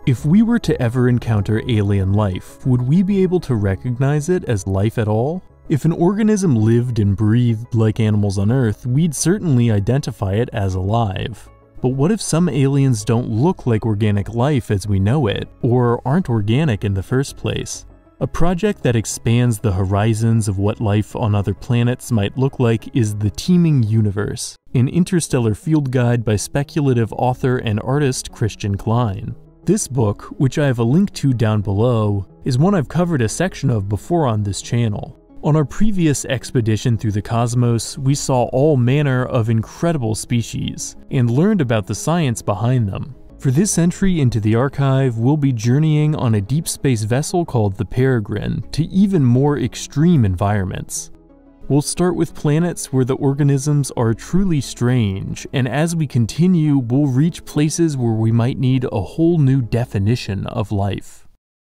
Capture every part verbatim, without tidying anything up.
If we were to ever encounter alien life, would we be able to recognize it as life at all? If an organism lived and breathed like animals on Earth, we'd certainly identify it as alive. But what if some aliens don't look like organic life as we know it, or aren't organic in the first place? A project that expands the horizons of what life on other planets might look like is the Teeming Universe, an interstellar field guide by speculative author and artist Christian Cline. This book, which I have a link to down below, is one I've covered a section of before on this channel. On our previous expedition through the cosmos, we saw all manner of incredible species, and learned about the science behind them. For this entry into the archive, we'll be journeying on a deep space vessel called the Peregrine to even more extreme environments. We'll start with planets where the organisms are truly strange, and as we continue, we'll reach places where we might need a whole new definition of life.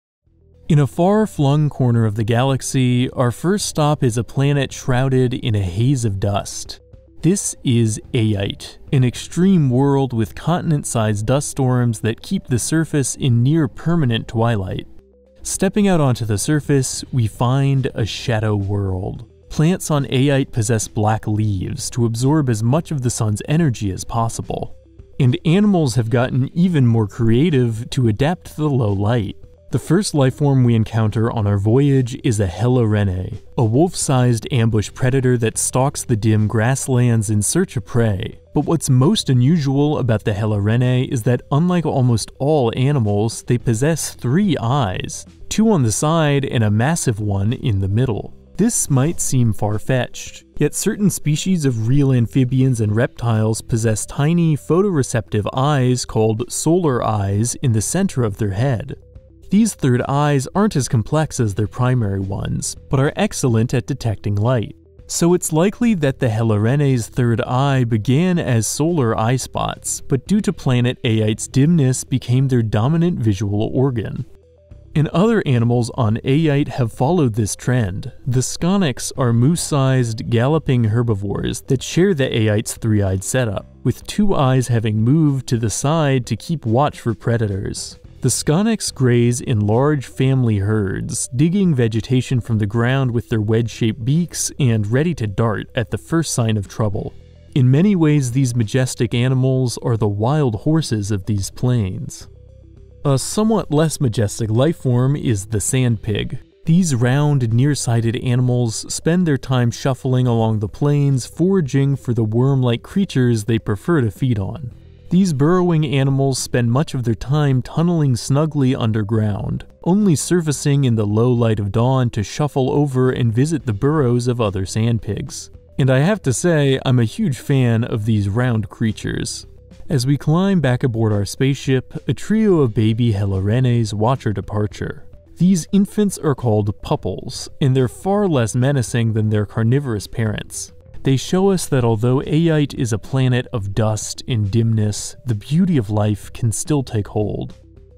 In a far-flung corner of the galaxy, our first stop is a planet shrouded in a haze of dust. This is Aiyte, an extreme world with continent-sized dust storms that keep the surface in near-permanent twilight. Stepping out onto the surface, we find a shadow world. Plants on Aiyte possess black leaves to absorb as much of the sun's energy as possible. And animals have gotten even more creative to adapt to the low light. The first lifeform we encounter on our voyage is a Helorene, a wolf-sized ambush predator that stalks the dim grasslands in search of prey. But what's most unusual about the Helorene is that unlike almost all animals, they possess three eyes, two on the side and a massive one in the middle. This might seem far-fetched, yet certain species of real amphibians and reptiles possess tiny photoreceptive eyes called solar eyes in the center of their head. These third eyes aren't as complex as their primary ones, but are excellent at detecting light. So it's likely that the Helorene's third eye began as solar eye spots, but due to planet Aiyte's dimness became their dominant visual organ. And other animals on Aiyte have followed this trend. The Skonyx are moose-sized, galloping herbivores that share the Aiyte's three-eyed setup, with two eyes having moved to the side to keep watch for predators. The Skonyx graze in large family herds, digging vegetation from the ground with their wedge-shaped beaks and ready to dart at the first sign of trouble. In many ways, these majestic animals are the wild horses of these plains. A somewhat less majestic lifeform is the sand pig. These round, nearsighted animals spend their time shuffling along the plains, foraging for the worm-like creatures they prefer to feed on. These burrowing animals spend much of their time tunneling snugly underground, only surfacing in the low light of dawn to shuffle over and visit the burrows of other sand pigs. And I have to say, I'm a huge fan of these round creatures. As we climb back aboard our spaceship, a trio of baby Helorenes watch our departure. These infants are called pupples, and they're far less menacing than their carnivorous parents. They show us that although Aiyte is a planet of dust and dimness, the beauty of life can still take hold.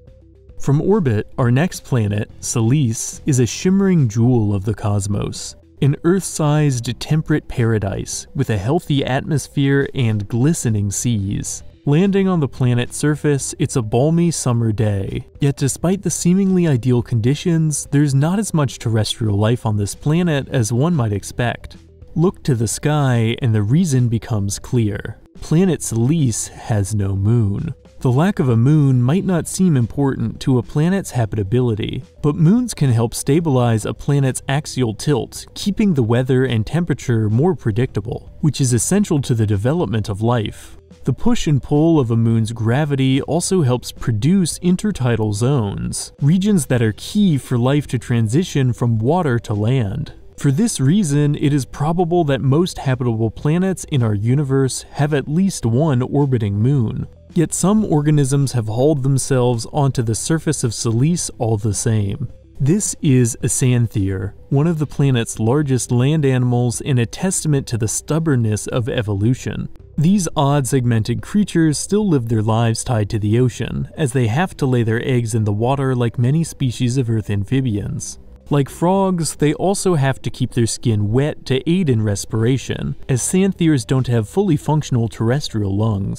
From orbit, our next planet, Selise, is a shimmering jewel of the cosmos, an Earth-sized temperate paradise with a healthy atmosphere and glistening seas. Landing on the planet's surface, it's a balmy summer day, yet despite the seemingly ideal conditions, there's not as much terrestrial life on this planet as one might expect. Look to the sky and the reason becomes clear. Planet Selise has no moon. The lack of a moon might not seem important to a planet's habitability, but moons can help stabilize a planet's axial tilt, keeping the weather and temperature more predictable, which is essential to the development of life. The push and pull of a moon's gravity also helps produce intertidal zones, regions that are key for life to transition from water to land. For this reason, it is probable that most habitable planets in our universe have at least one orbiting moon. Yet some organisms have hauled themselves onto the surface of Selise all the same. This is a Xanthier, one of the planet's largest land animals and a testament to the stubbornness of evolution. These odd segmented creatures still live their lives tied to the ocean, as they have to lay their eggs in the water like many species of Earth amphibians. Like frogs, they also have to keep their skin wet to aid in respiration, as Xanthiers don't have fully functional terrestrial lungs.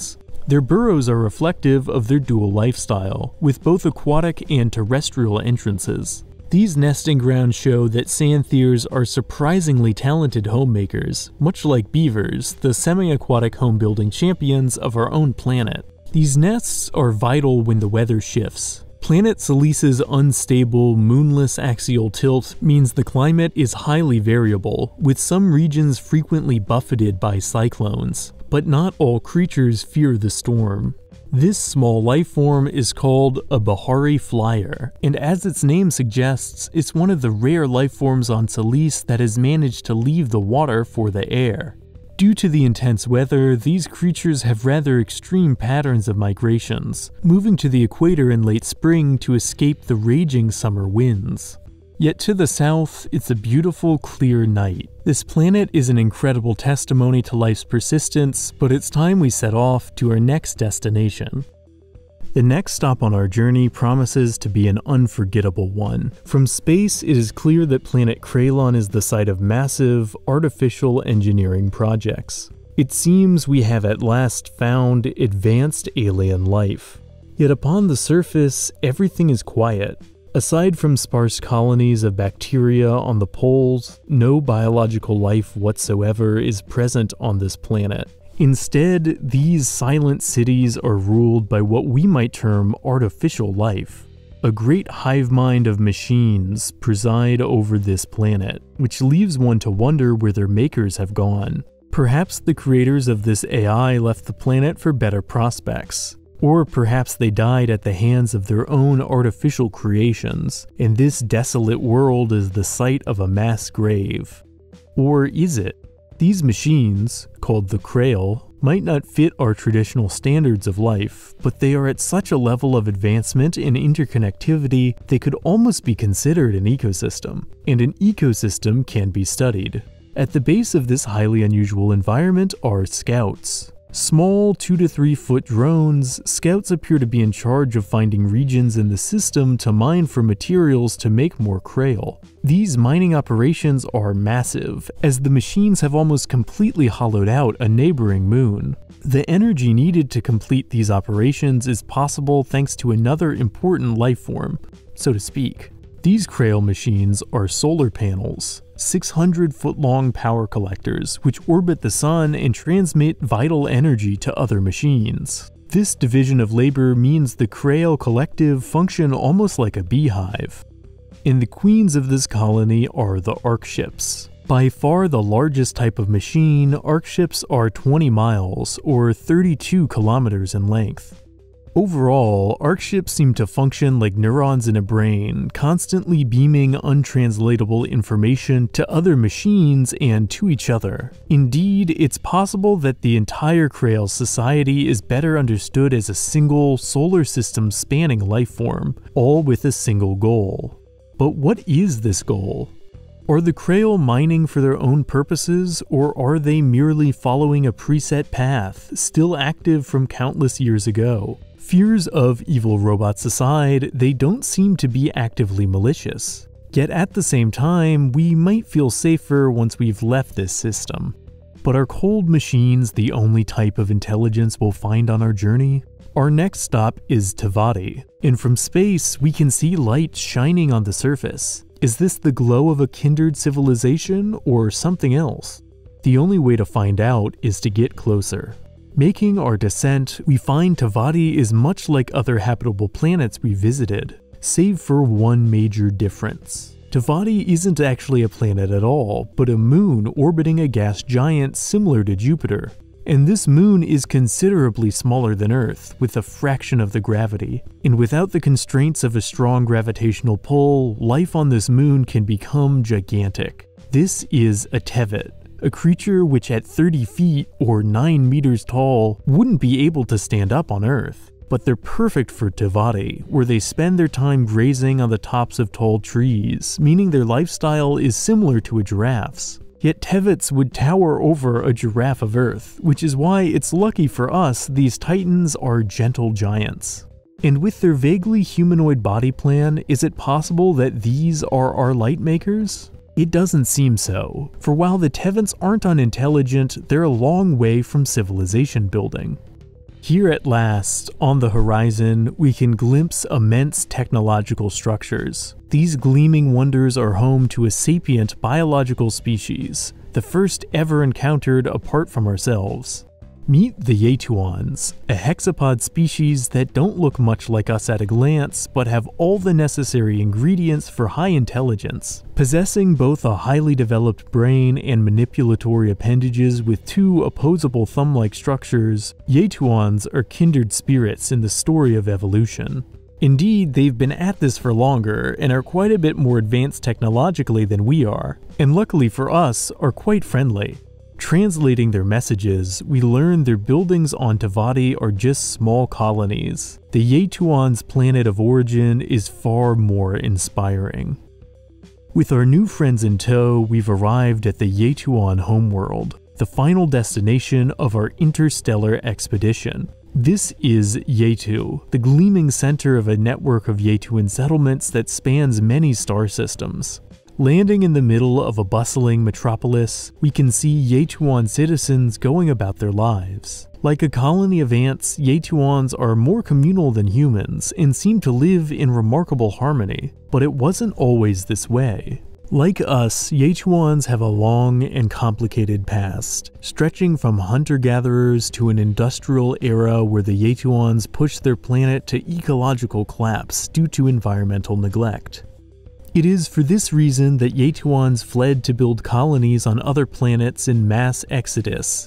Their burrows are reflective of their dual lifestyle, with both aquatic and terrestrial entrances. These nesting grounds show that santhirs are surprisingly talented homemakers, much like beavers, the semi-aquatic home-building champions of our own planet. These nests are vital when the weather shifts. Planet Selise's unstable, moonless axial tilt means the climate is highly variable, with some regions frequently buffeted by cyclones, but not all creatures fear the storm. This small life form is called a Bahari flyer, and as its name suggests, it's one of the rare life forms on Selise that has managed to leave the water for the air. Due to the intense weather, these creatures have rather extreme patterns of migrations, moving to the equator in late spring to escape the raging summer winds. Yet to the south, it's a beautiful, clear night. This planet is an incredible testimony to life's persistence, but it's time we set off to our next destination. The next stop on our journey promises to be an unforgettable one. From space, it is clear that planet Craelon is the site of massive, artificial engineering projects. It seems we have at last found advanced alien life. Yet upon the surface, everything is quiet. Aside from sparse colonies of bacteria on the poles, no biological life whatsoever is present on this planet. Instead, these silent cities are ruled by what we might term artificial life. A great hive mind of machines preside over this planet, which leaves one to wonder where their makers have gone. Perhaps the creators of this A I left the planet for better prospects. Or perhaps they died at the hands of their own artificial creations, and this desolate world is the site of a mass grave. Or is it? These machines, called the Crael, might not fit our traditional standards of life, but they are at such a level of advancement and interconnectivity they could almost be considered an ecosystem, and an ecosystem can be studied. At the base of this highly unusual environment are scouts. Small two to three foot drones, scouts appear to be in charge of finding regions in the system to mine for materials to make more Crael. These mining operations are massive, as the machines have almost completely hollowed out a neighboring moon. The energy needed to complete these operations is possible thanks to another important life form, so to speak. These Crael machines are solar panels, six hundred foot long power collectors which orbit the sun and transmit vital energy to other machines. This division of labor means the Crael collective function almost like a beehive. And the queens of this colony are the arc ships. By far the largest type of machine, arc ships are twenty miles or thirty-two kilometers in length. Overall, arc ships seem to function like neurons in a brain, constantly beaming untranslatable information to other machines and to each other. Indeed, it's possible that the entire Crael society is better understood as a single, solar system spanning life form, all with a single goal. But what is this goal? Are the Crael mining for their own purposes, or are they merely following a preset path, still active from countless years ago? Fears of evil robots aside, they don't seem to be actively malicious. Yet at the same time, we might feel safer once we've left this system. But are cold machines the only type of intelligence we'll find on our journey? Our next stop is Tevati, and from space we can see light shining on the surface. Is this the glow of a kindred civilization or something else? The only way to find out is to get closer. Making our descent, we find Tevati is much like other habitable planets we visited, save for one major difference. Tevati isn't actually a planet at all, but a moon orbiting a gas giant similar to Jupiter. And this moon is considerably smaller than Earth, with a fraction of the gravity. And without the constraints of a strong gravitational pull, life on this moon can become gigantic. This is a Tevat, a creature which at thirty feet or nine meters tall wouldn't be able to stand up on Earth. But they're perfect for Tevati, where they spend their time grazing on the tops of tall trees, meaning their lifestyle is similar to a giraffe's. Yet Tevats would tower over a giraffe of Earth, which is why it's lucky for us these titans are gentle giants. And with their vaguely humanoid body plan, is it possible that these are our light makers? It doesn't seem so, for while the Tevats aren't unintelligent, they're a long way from civilization building. Here at last, on the horizon, we can glimpse immense technological structures. These gleaming wonders are home to a sapient biological species, the first ever encountered apart from ourselves. Meet the Yaetuans, a hexapod species that don't look much like us at a glance, but have all the necessary ingredients for high intelligence. Possessing both a highly developed brain and manipulatory appendages with two opposable thumb-like structures, Yaetuans are kindred spirits in the story of evolution. Indeed, they've been at this for longer and are quite a bit more advanced technologically than we are, and luckily for us, are quite friendly. Translating their messages, we learn their buildings on Tevati are just small colonies. The Yaetuans' planet of origin is far more inspiring. With our new friends in tow, we've arrived at the Yaetuan homeworld, the final destination of our interstellar expedition. This is Yaetu, the gleaming center of a network of Yaetuan settlements that spans many star systems. Landing in the middle of a bustling metropolis, we can see Yaetuan citizens going about their lives. Like a colony of ants, Yaetuans are more communal than humans and seem to live in remarkable harmony, but it wasn't always this way. Like us, Yaetuans have a long and complicated past, stretching from hunter-gatherers to an industrial era where the Yaetuans pushed their planet to ecological collapse due to environmental neglect. It is for this reason that Yaetuans fled to build colonies on other planets in mass exodus.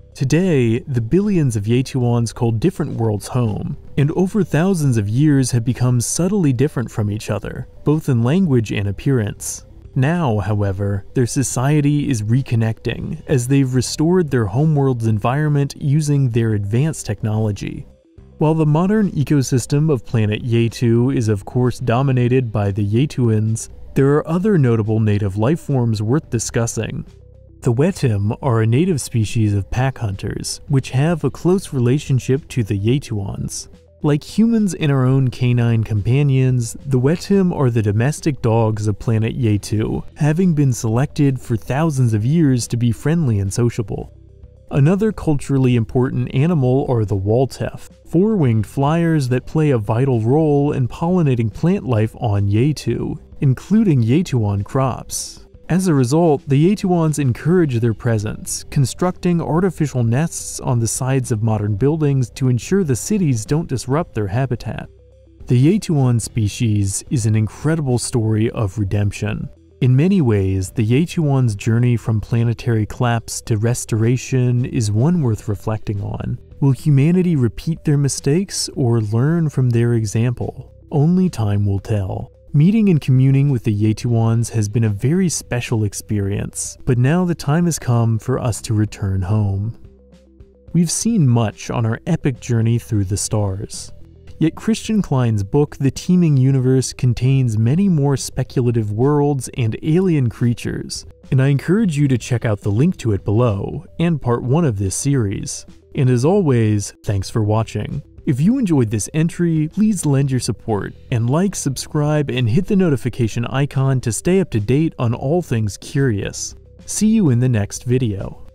Today, the billions of Yaetuans call different worlds home, and over thousands of years have become subtly different from each other, both in language and appearance. Now, however, their society is reconnecting, as they've restored their homeworld's environment using their advanced technology. While the modern ecosystem of planet Yaetu is of course dominated by the Yaetuans, there are other notable native lifeforms worth discussing. The Wetim are a native species of pack hunters, which have a close relationship to the Yaetuans. Like humans and our own canine companions, the Wetim are the domestic dogs of planet Yaetu, having been selected for thousands of years to be friendly and sociable. Another culturally important animal are the Waltef, four-winged flyers that play a vital role in pollinating plant life on Yaetu, including Yaetuan crops. As a result, the Yaetuans encourage their presence, constructing artificial nests on the sides of modern buildings to ensure the cities don't disrupt their habitat. The Yaetuan species is an incredible story of redemption. In many ways, the Yaetuans' journey from planetary collapse to restoration is one worth reflecting on. Will humanity repeat their mistakes or learn from their example? Only time will tell. Meeting and communing with the Yaetuans has been a very special experience, but now the time has come for us to return home. We've seen much on our epic journey through the stars. Yet Christian Cline's book, The Teeming Universe, contains many more speculative worlds and alien creatures, and I encourage you to check out the link to it below, and part one of this series. And as always, thanks for watching. If you enjoyed this entry, please lend your support, and like, subscribe, and hit the notification icon to stay up to date on all things curious. See you in the next video.